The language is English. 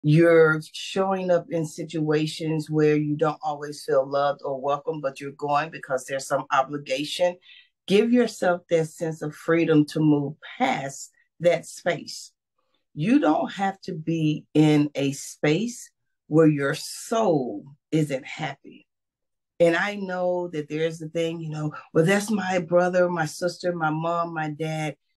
You're showing up in situations where you don't always feel loved or welcome, but you're going because there's some obligation. Give yourself that sense of freedom to move past that space. You don't have to be in a space where your soul isn't happy. And I know that there's the thing, well, that's my brother, my sister, my mom, my dad.